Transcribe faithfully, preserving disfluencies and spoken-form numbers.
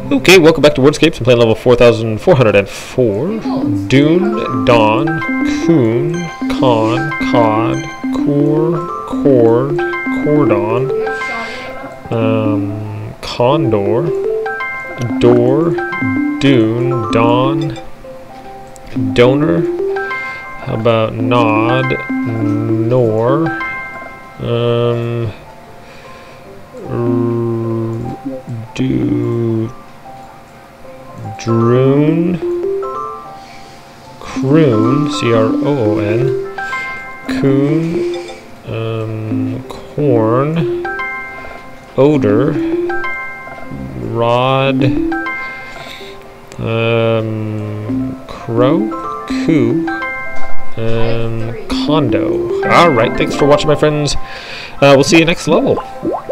Okay, welcome back to WORDSCAPES. I'm playing level four thousand four hundred four. Dune, Dawn, Coon, Con, Cod, Core, Cord, Cordon, um, Condor, Door, Dune, Dawn, Donor. How about Nod, Nor, um, Do, Droon, Croon, C R O O N, Coon, um, Corn, Odor, Rod, um, Crow, Coo, um, Condo. Alright, thanks for watching, my friends. Uh, we'll see you next level.